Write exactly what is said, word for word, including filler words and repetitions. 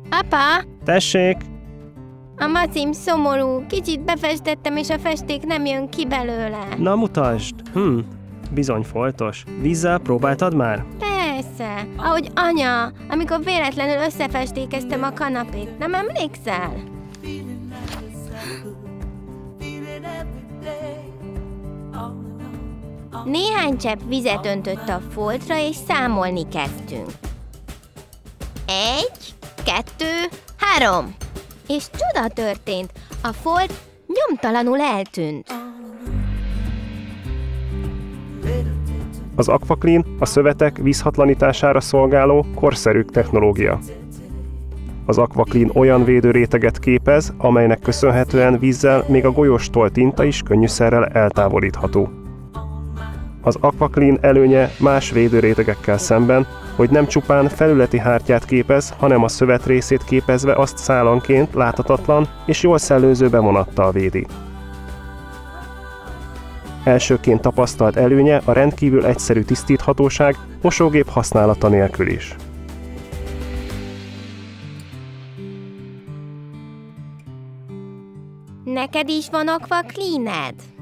Apa! Tessék! A macim szomorú. Kicsit befestettem, és a festék nem jön ki belőle. Na mutasd! Hm, bizony foltos. Vízzel próbáltad már? Persze. Ahogy anya, amikor véletlenül összefestékeztem a kanapét. Nem emlékszel? Néhány csepp vizet öntött a foltra, és számolni kezdtünk. Egy, kettő, három. És csoda történt. A folt nyomtalanul eltűnt. Az Aquaclean a szövetek vízhatlanítására szolgáló korszerű technológia. Az Aquaclean olyan védőréteget képez, amelynek köszönhetően vízzel még a golyóstól tinta is könnyűszerrel eltávolítható. Az Aquaclean előnye más védőrétegekkel szemben, hogy nem csupán felületi hártyát képez, hanem a szövetrészét képezve azt szálanként láthatatlan és jól szellőző bevonattal védi. Elsőként tapasztalt előnye a rendkívül egyszerű tisztíthatóság, mosógép használata nélkül is. Neked is van Aquacleaned?